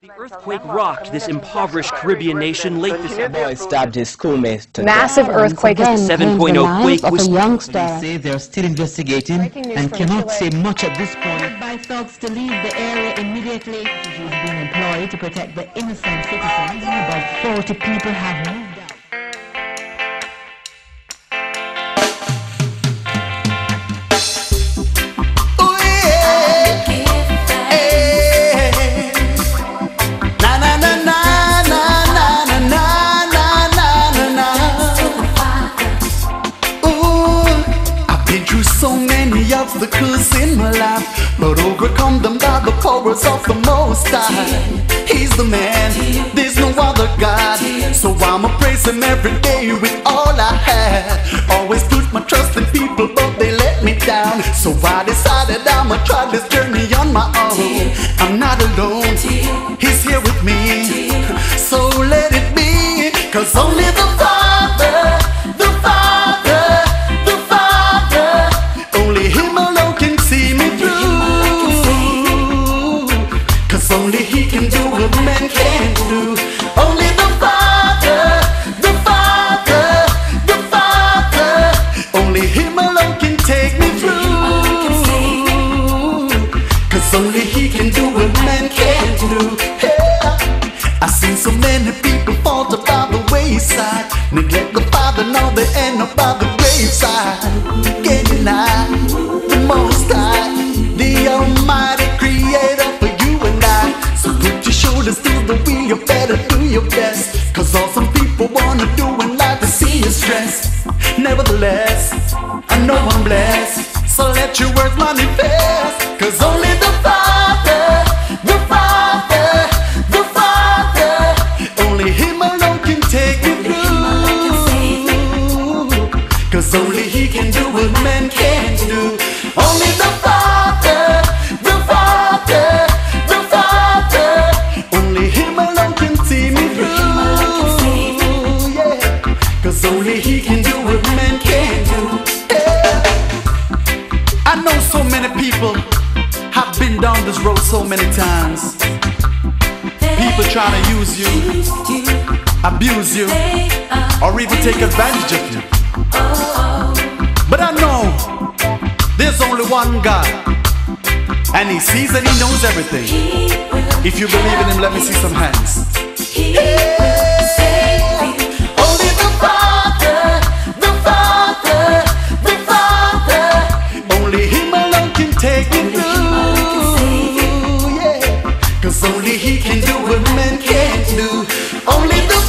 The earthquake rocked this impoverished Caribbean nation late this A boy stabbed his schoolmate to Massive earthquake. 7.0 quake was... They say they're still investigating and cannot say much at this point. By thugs to leave the area immediately. He's been employed to protect the innocent citizens. About 40 people have moved out. So many obstacles in my life, but overcome them by the powers of the Most High. He's the man, there's no other God, so I'ma praise him every day with all I had. Always put my trust in people, but they let me down, so I decided I'ma try this journey on my own. I'm not alone, he's here with me, so let it be, cause only the Father, the Father, the Father, only him alone can see me through, cause only he can do what man can't do. Only the Father, the Father, the Father, only him alone can take me through, cause only he can do what man can't do. Yeah. I've seen so many people fall by the wayside, neglect the Father, now they end up by the graveside. Can't deny the Most High, the Almighty Creator for you and I. So put your shoulders to the wheel, you better do your best, cause all some people wanna do in life is see you stress. Nevertheless, I know I'm blessed, so let your words manifest, cause only the Father, the Father, the Father, only him alone can take me through, cause only he can do what man can't do. Only the Father, the Father, the Father, only him alone can see me through, yeah, cause only he can do what man can't do. Yeah. I know so many people have been down this road so many times. People trying to use you, abuse you, or even take advantage of you. But I know there's only one God, and he sees and he knows everything. If you believe in him, let me see some hands. Only the Father, the Father, the Father, only him alone can take me through, yeah, cause only he can do what man can't do. Only the